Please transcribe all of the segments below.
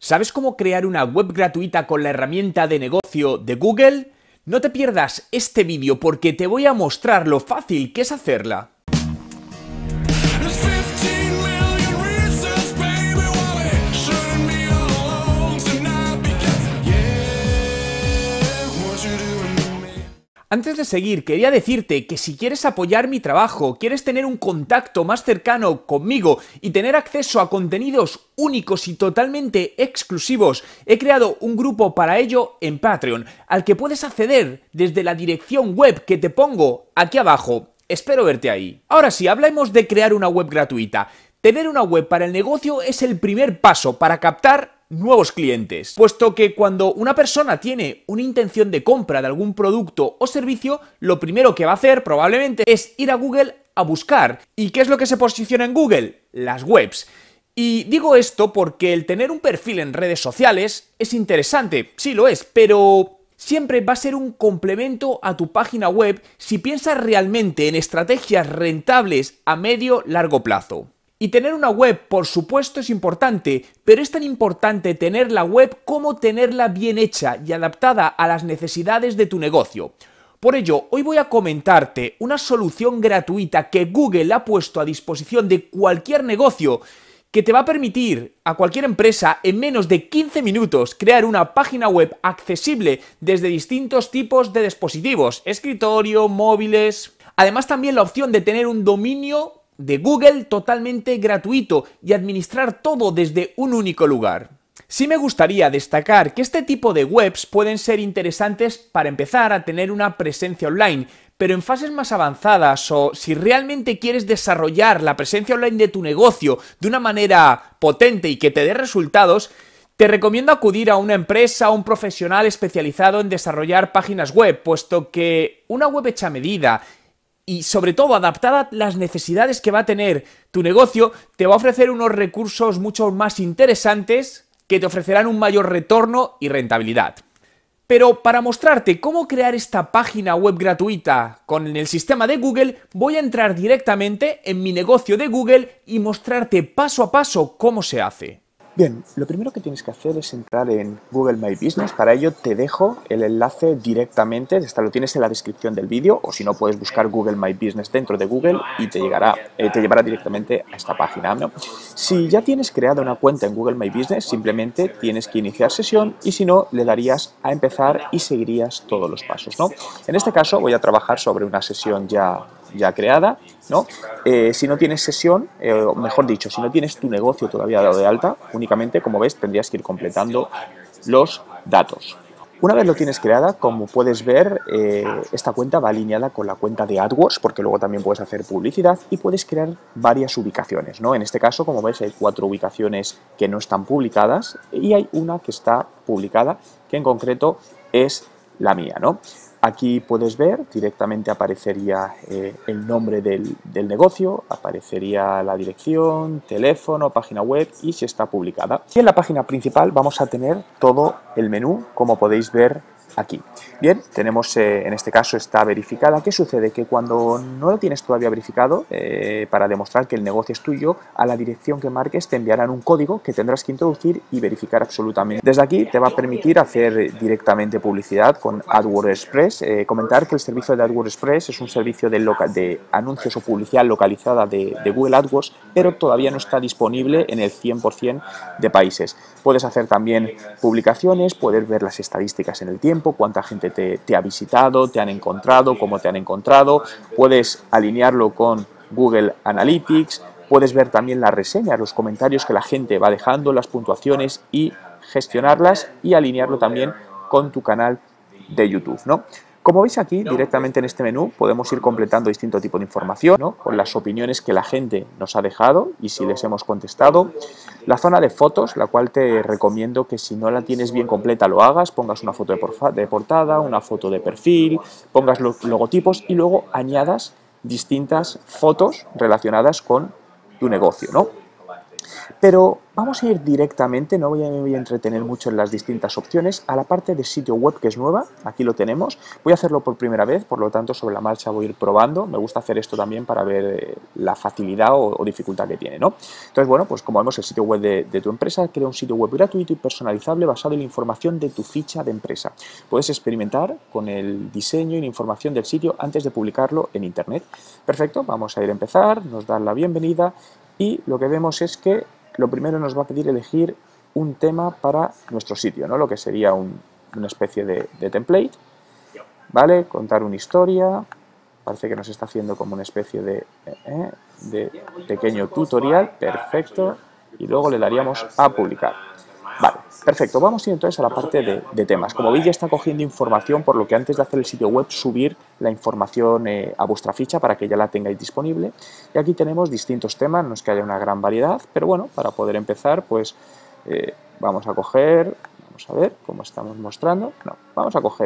¿Sabes cómo crear una web gratuita con la herramienta de negocio de Google? No te pierdas este vídeo porque te voy a mostrar lo fácil que es hacerla. Antes de seguir, quería decirte que si quieres apoyar mi trabajo, quieres tener un contacto más cercano conmigo y tener acceso a contenidos únicos y totalmente exclusivos, he creado un grupo para ello en Patreon, al que puedes acceder desde la dirección web que te pongo aquí abajo. Espero verte ahí. Ahora sí, hablemos de crear una web gratuita. Tener una web para el negocio es el primer paso para captar nuevos clientes, puesto que cuando una persona tiene una intención de compra de algún producto o servicio, lo primero que va a hacer probablemente es ir a Google a buscar. ¿Y qué es lo que se posiciona en Google? Las webs. Y digo esto porque el tener un perfil en redes sociales es interesante, sí lo es, pero siempre va a ser un complemento a tu página web si piensas realmente en estrategias rentables a medio-largo plazo. Y tener una web, por supuesto, es importante, pero es tan importante tener la web como tenerla bien hecha y adaptada a las necesidades de tu negocio. Por ello, hoy voy a comentarte una solución gratuita que Google ha puesto a disposición de cualquier negocio que te va a permitir a cualquier empresa en menos de 15 minutos crear una página web accesible desde distintos tipos de dispositivos, escritorio, móviles. Además, también la opción de tener un dominio de Google totalmente gratuito y administrar todo desde un único lugar. Sí me gustaría destacar que este tipo de webs pueden ser interesantes para empezar a tener una presencia online, pero en fases más avanzadas o si realmente quieres desarrollar la presencia online de tu negocio de una manera potente y que te dé resultados, te recomiendo acudir a una empresa o un profesional especializado en desarrollar páginas web, puesto que una web hecha a medida y sobre todo adaptada a las necesidades que va a tener tu negocio, te va a ofrecer unos recursos mucho más interesantes que te ofrecerán un mayor retorno y rentabilidad. Pero para mostrarte cómo crear esta página web gratuita con el sistema de Google, voy a entrar directamente en mi negocio de Google y mostrarte paso a paso cómo se hace. Bien, lo primero que tienes que hacer es entrar en Google My Business. Para ello te dejo el enlace directamente, lo tienes en la descripción del vídeo, o si no puedes buscar Google My Business dentro de Google y te llevará directamente a esta página, ¿no? Si ya tienes creada una cuenta en Google My Business, simplemente tienes que iniciar sesión y si no, le darías a empezar y seguirías todos los pasos, ¿no? En este caso voy a trabajar sobre una sesión ya creada, ¿no? Si no tienes sesión, o mejor dicho, si no tienes tu negocio todavía dado de alta, únicamente, como ves, tendrías que ir completando los datos. Una vez lo tienes creada, como puedes ver, esta cuenta va alineada con la cuenta de AdWords, porque luego también puedes hacer publicidad y puedes crear varias ubicaciones, ¿no? En este caso, como ves, hay 4 ubicaciones que no están publicadas y hay una que está publicada, que en concreto es la mía, ¿no? Aquí puedes ver, directamente aparecería el nombre del negocio, aparecería la dirección, teléfono, página web y si está publicada. Y en la página principal vamos a tener todo el menú, como podéis ver aquí. Bien, tenemos en este caso está verificada. ¿Qué sucede? Que cuando no lo tienes todavía verificado, para demostrar que el negocio es tuyo, a la dirección que marques te enviarán un código que tendrás que introducir y verificar absolutamente. Desde aquí te va a permitir hacer directamente publicidad con AdWords Express. Comentar que el servicio de AdWords Express es un servicio de anuncios o publicidad localizada de Google AdWords, pero todavía no está disponible en el 100% de países. Puedes hacer también publicaciones, puedes ver las estadísticas en el tiempo, cuánta gente te ha visitado, te han encontrado, cómo te han encontrado, puedes alinearlo con Google Analytics, puedes ver también las reseñas, los comentarios que la gente va dejando, las puntuaciones y gestionarlas y alinearlo también con tu canal de YouTube, ¿no? Como veis aquí, directamente en este menú, podemos ir completando distinto tipo de información, ¿no? Con las opiniones que la gente nos ha dejado y si les hemos contestado. La zona de fotos, la cual te recomiendo que si no la tienes bien completa lo hagas, pongas una foto de portada, una foto de perfil, pongas los logotipos y luego añadas distintas fotos relacionadas con tu negocio, ¿no? Pero vamos a ir directamente, no me voy a entretener mucho en las distintas opciones, a la parte de sitio web que es nueva. Aquí lo tenemos. Voy a hacerlo por primera vez, por lo tanto sobre la marcha voy a ir probando. Me gusta hacer esto también para ver la facilidad o dificultad que tiene, ¿no? Entonces, bueno, pues como vemos el sitio web de tu empresa, crea un sitio web gratuito y personalizable basado en la información de tu ficha de empresa. Puedes experimentar con el diseño y la información del sitio antes de publicarlo en Internet. Perfecto, vamos a ir a empezar, nos da la bienvenida y lo que vemos es que lo primero nos va a pedir elegir un tema para nuestro sitio, ¿no? Lo que sería una especie de template, ¿vale? Contar una historia, parece que nos está haciendo como una especie de pequeño tutorial, perfecto, y luego le daríamos a publicar. Vale, perfecto, vamos a ir entonces a la parte de temas. Como veis ya está cogiendo información, por lo que antes de hacer el sitio web subir la información a vuestra ficha para que ya la tengáis disponible. Y aquí tenemos distintos temas, no es que haya una gran variedad, pero bueno, para poder empezar pues vamos a coger, vamos a ver cómo estamos mostrando, no, vamos a coger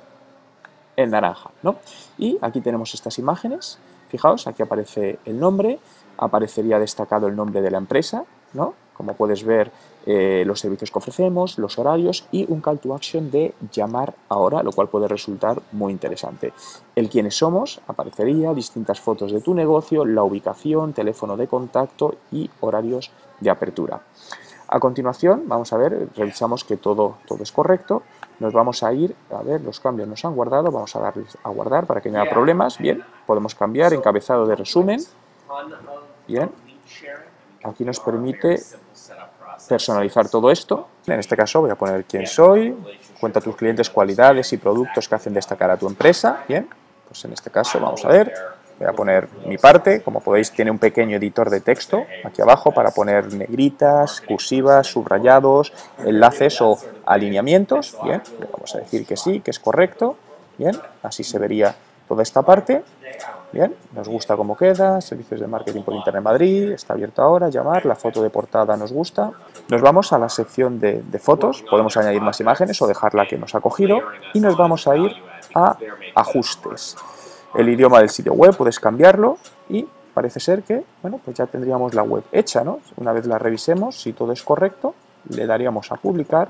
el naranja, ¿no? Y aquí tenemos estas imágenes, fijaos, aquí aparece el nombre, aparecería destacado el nombre de la empresa, ¿no? Como puedes ver, los servicios que ofrecemos, los horarios y un call to action de llamar ahora, lo cual puede resultar muy interesante. El quiénes somos, aparecería, distintas fotos de tu negocio, la ubicación, teléfono de contacto y horarios de apertura. A continuación, vamos a ver, revisamos que todo es correcto. Nos vamos a ir, a ver, los cambios nos han guardado, vamos a darles a guardar para que no haya problemas. Bien, podemos cambiar encabezado de resumen. Bien, aquí nos permite personalizar todo esto. En este caso voy a poner quién soy, cuenta a tus clientes cualidades y productos que hacen destacar a tu empresa. Bien, pues en este caso vamos a ver, voy a poner mi parte, como podéis tiene un pequeño editor de texto aquí abajo para poner negritas, cursivas, subrayados, enlaces o alineamientos. Bien, le vamos a decir que sí, que es correcto. Bien, así se vería toda esta parte. Bien, nos gusta cómo queda, servicios de marketing por Internet Madrid, está abierto ahora, llamar, la foto de portada nos gusta. Nos vamos a la sección de fotos, podemos añadir más imágenes o dejar la que nos ha cogido y nos vamos a ir a ajustes. El idioma del sitio web puedes cambiarlo y parece ser que, bueno, pues ya tendríamos la web hecha, ¿no? Una vez la revisemos, si todo es correcto, le daríamos a publicar.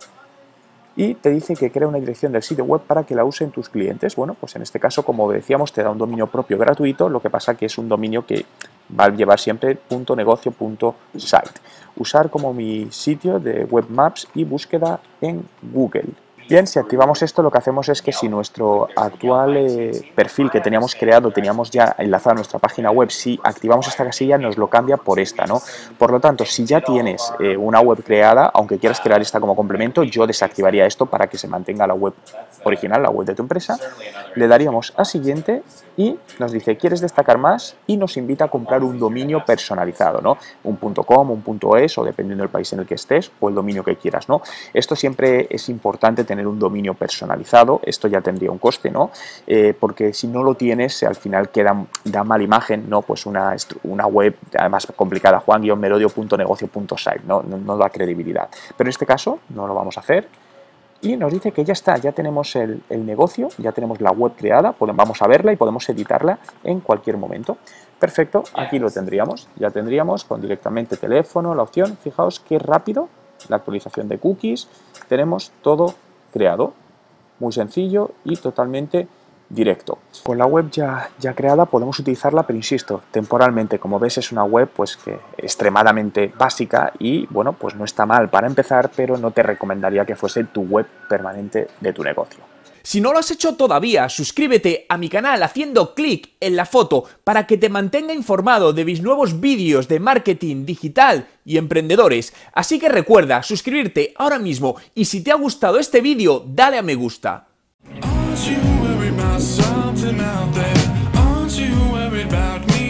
Y te dice que crea una dirección del sitio web para que la usen tus clientes. Bueno, pues en este caso, como decíamos, te da un dominio propio gratuito, lo que pasa que es un dominio que va a llevar siempre .negocio.site. Usar como mi sitio de webmaps y búsqueda en Google. Bien, si activamos esto, lo que hacemos es que si nuestro actual perfil que teníamos creado, teníamos ya enlazado a nuestra página web, si activamos esta casilla nos lo cambia por esta, ¿no? Por lo tanto, si ya tienes una web creada, aunque quieras crear esta como complemento, yo desactivaría esto para que se mantenga la web original, la web de tu empresa. Le daríamos a siguiente y nos dice, ¿quieres destacar más? Y nos invita a comprar un dominio personalizado, ¿no? Un .com, un .es o dependiendo del país en el que estés o el dominio que quieras, ¿no? Esto siempre es importante tener un dominio personalizado, esto ya tendría un coste, ¿no? Porque si no lo tienes, al final da mala imagen, ¿no? Pues una web, además complicada, juan-merodio.negocio.site, no da credibilidad. Pero en este caso no lo vamos a hacer y nos dice que ya está, ya tenemos el negocio, ya tenemos la web creada, vamos a verla y podemos editarla en cualquier momento. Perfecto, aquí lo tendríamos, ya tendríamos con directamente teléfono, la opción, fijaos qué rápido, la actualización de cookies, tenemos todo creado, muy sencillo y totalmente directo. Con la web ya creada podemos utilizarla, pero insisto, temporalmente. Como ves es una web pues que extremadamente básica y bueno, pues no está mal para empezar, pero no te recomendaría que fuese tu web permanente de tu negocio. Si no lo has hecho todavía, suscríbete a mi canal haciendo clic en la foto para que te mantenga informado de mis nuevos vídeos de marketing digital y emprendedores. Así que recuerda suscribirte ahora mismo y si te ha gustado este vídeo, dale a me gusta. Aren't you worried about something out there? Aren't you worried about me?